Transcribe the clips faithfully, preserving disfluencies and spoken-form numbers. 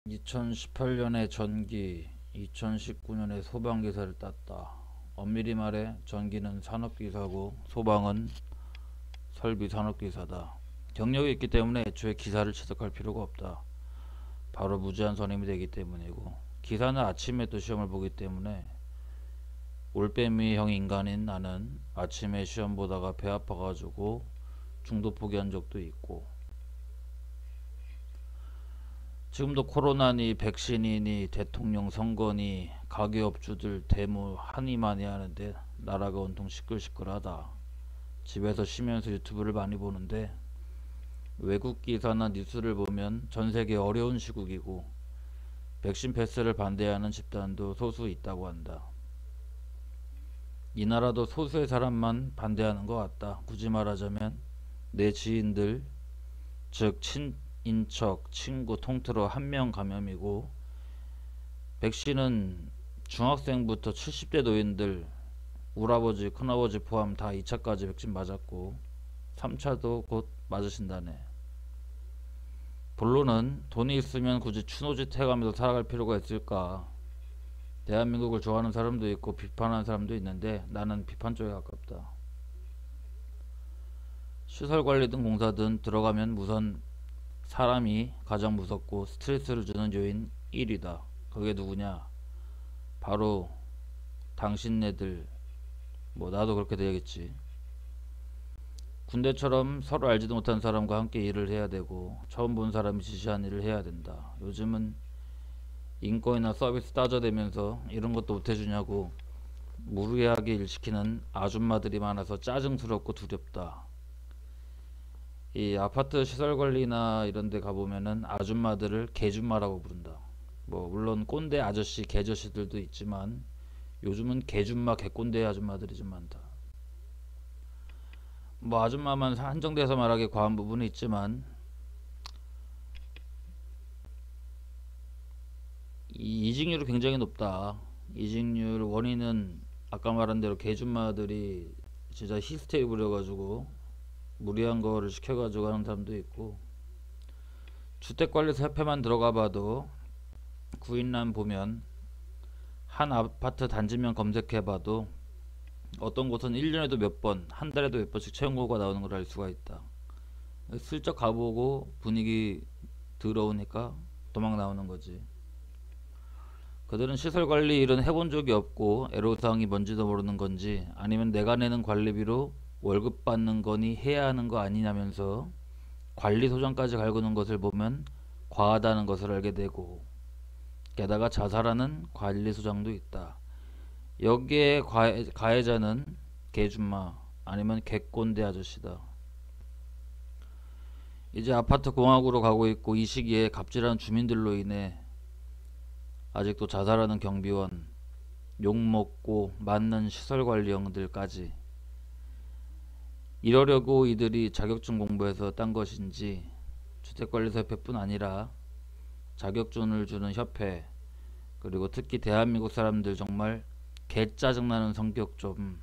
이천십팔 년에 전기, 이천십구 년에 소방기사를 땄다. 엄밀히 말해 전기는 산업기사고 소방은 설비 산업기사다. 경력이 있기 때문에 애초에 기사를 취득할 필요가 없다. 바로 무제한 선임이 되기 때문이고, 기사는 아침에 또 시험을 보기 때문에 올빼미형 인간인 나는 아침에 시험 보다가 배 아파가지고 중도 포기한 적도 있고, 지금도 코로나니 백신이니 대통령 선거니 가게업주들 데모 하니 많이 하는데 나라가 온통 시끌시끌하다. 집에서 쉬면서 유튜브를 많이 보는데 외국 기사나 뉴스를 보면 전세계 어려운 시국이고 백신 패스를 반대하는 집단도 소수 있다고 한다. 이 나라도 소수의 사람만 반대하는 것 같다. 굳이 말하자면 내 지인들, 즉 친인척, 친구 통틀어 한 명 감염이고, 백신은 중학생부터 칠십 대 노인들, 울아버지 큰아버지 포함 다 이 차까지 백신 맞았고 삼 차도 곧 맞으신다네. 본론은 돈이 있으면 굳이 추노짓 해가면서 살아갈 필요가 있을까. 대한민국을 좋아하는 사람도 있고 비판하는 사람도 있는데 나는 비판 쪽에 가깝다. 시설관리 등 공사든 들어가면 우선 사람이 가장 무섭고 스트레스를 주는 요인 일 위다. 그게 누구냐? 바로 당신네들, 뭐 나도 그렇게 돼야겠지. 군대처럼 서로 알지도 못한 사람과 함께 일을 해야 되고 처음 본 사람이 지시한 일을 해야 된다. 요즘은 인건이나 서비스 따져대면서 이런 것도 못해주냐고 무리하게 일 시키는 아줌마들이 많아서 짜증스럽고 두렵다. 이 아파트 시설관리나 이런 데 가보면은 아줌마들을 개줌마라고 부른다. 뭐 물론 꼰대 아저씨 개저씨들도 있지만 요즘은 개줌마 개꼰대 아줌마들이 좀 많다. 뭐 아줌마만 한정돼서 말하기 과한 부분이 있지만 이 이직률이 굉장히 높다. 이직률 원인은 아까 말한 대로 개줌마들이 진짜 히스테리 부려가지고 무리한 거를 시켜가지고 하는 사람도 있고, 주택관리사 협회만 들어가봐도 구인란 보면 한 아파트 단지명 검색해봐도 어떤 곳은 일 년에도 몇 번, 한 달에도 몇 번씩 채용고가 나오는 걸 알 수가 있다. 슬쩍 가보고 분위기 더러우니까 도망 나오는 거지. 그들은 시설관리 일은 해본 적이 없고 애로사항이 뭔지도 모르는 건지, 아니면 내가 내는 관리비로 월급 받는 거니 해야 하는 거 아니냐면서 관리소장까지 갈구는 것을 보면 과하다는 것을 알게 되고, 게다가 자살하는 관리소장도 있다. 여기에 가해, 가해자는 개줌마 아니면 개꼰대 아저씨다. 이제 아파트 공학으로 가고 있고 이 시기에 갑질하는 주민들로 인해 아직도 자살하는 경비원, 욕먹고 맞는 시설관리형들까지, 이러려고 이들이 자격증 공부해서 딴 것인지 주택관리사 협회뿐 아니라 자격증을 주는 협회, 그리고 특히 대한민국 사람들 정말 개짜증나는 성격 좀,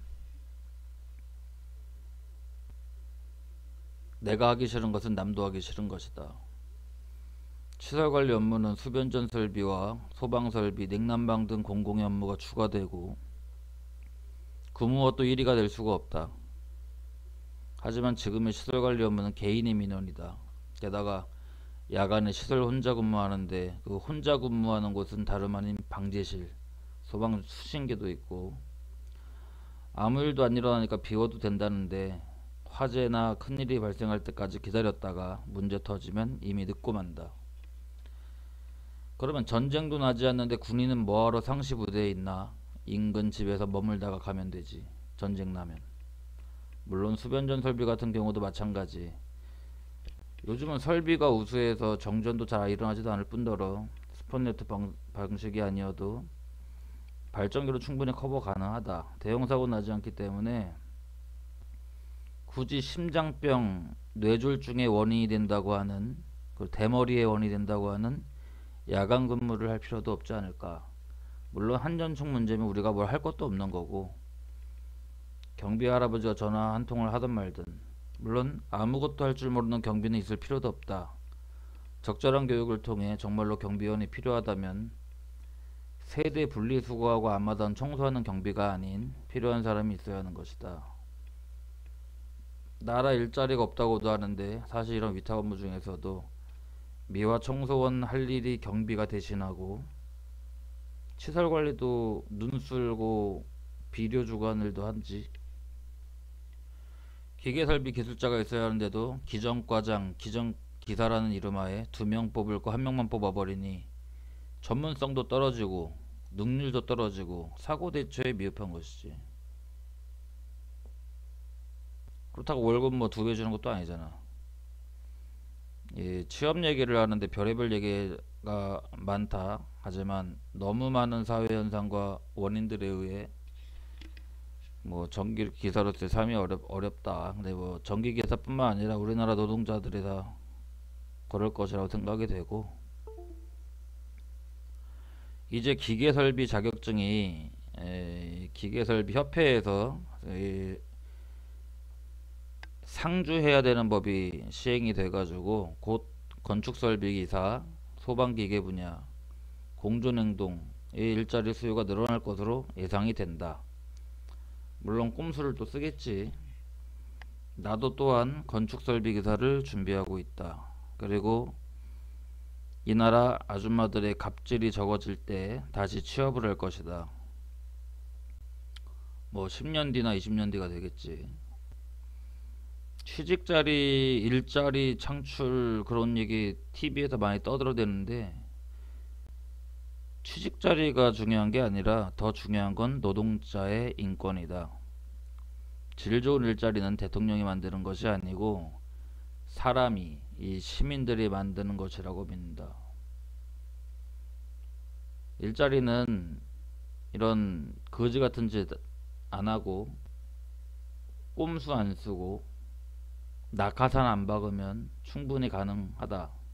내가 하기 싫은 것은 남도 하기 싫은 것이다. 시설관리 업무는 수변전 설비와 소방설비, 냉난방 등 공공의 업무가 추가되고 그 무엇도 일 위가 될 수가 없다. 하지만 지금의 시설관리 업무는 개인의 민원이다. 게다가 야간에 시설 혼자 근무하는데 그 혼자 근무하는 곳은 다름 아닌 방제실, 소방 수신기도 있고, 아무 일도 안 일어나니까 비워도 된다는데 화재나 큰일이 발생할 때까지 기다렸다가 문제 터지면 이미 늦고 만다. 그러면 전쟁도 나지 않는데 군인은 뭐하러 상시부대에 있나? 인근 집에서 머물다가 가면 되지, 전쟁 나면. 물론 수변전 설비 같은 경우도 마찬가지. 요즘은 설비가 우수해서 정전도 잘 일어나지도 않을 뿐더러 스폰네트 방, 방식이 아니어도 발전기로 충분히 커버 가능하다. 대형사고 나지 않기 때문에 굳이 심장병, 뇌졸중의 원인이 된다고 하는, 그 대머리의 원인이 된다고 하는 야간 근무를 할 필요도 없지 않을까. 물론 한전총 문제면 우리가 뭘 할 것도 없는 거고, 경비 할아버지가 전화 한 통을 하든 말든, 물론 아무것도 할 줄 모르는 경비는 있을 필요도 없다. 적절한 교육을 통해 정말로 경비원이 필요하다면 세대 분리수거하고 앞마당 청소하는 경비가 아닌 필요한 사람이 있어야 하는 것이다. 나라 일자리가 없다고도 하는데 사실 이런 위탁 업무 중에서도 미화 청소원 할 일이 경비가 대신하고 시설 관리도 눈 쓸고 비료 주관 일도 하지. 기계설비 기술자가 있어야 하는데도 기정과장, 기정기사라는 이름하에 두 명 뽑을 거 한 명만 뽑아버리니 전문성도 떨어지고 능률도 떨어지고 사고 대처에 미흡한 것이지. 그렇다고 월급 뭐 두 배 주는 것도 아니잖아. 예, 취업 얘기를 하는데 별의별 얘기가 많다. 하지만 너무 많은 사회 현상과 원인들에 의해 뭐 전기 기사로서의 삶이 어렵, 어렵다. 근데 뭐 전기 기사뿐만 아니라 우리나라 노동자들이 다 그럴 것이라고 생각이 되고, 이제 기계설비 자격증이 에, 기계설비 협회에서 에, 상주해야 되는 법이 시행이 돼가지고 곧 건축설비기사, 소방기계 분야, 공존행동의 일자리 수요가 늘어날 것으로 예상이 된다. 물론 꼼수를 또 쓰겠지. 나도 또한 건축설비기사를 준비하고 있다. 그리고 이 나라 아줌마들의 갑질이 적어질 때 다시 취업을 할 것이다. 뭐 십 년 뒤나 이십 년 뒤가 되겠지. 취직자리, 일자리 창출 그런 얘기 티비에서 많이 떠들어대는데, 취직자리가 중요한 게 아니라 더 중요한 건 노동자의 인권이다. 질 좋은 일자리는 대통령이 만드는 것이 아니고 사람이, 이 시민들이 만드는 것이라고 믿는다. 일자리는 이런 거지 같은 짓 안 하고 꼼수 안 쓰고 낙하산 안 박으면 충분히 가능하다.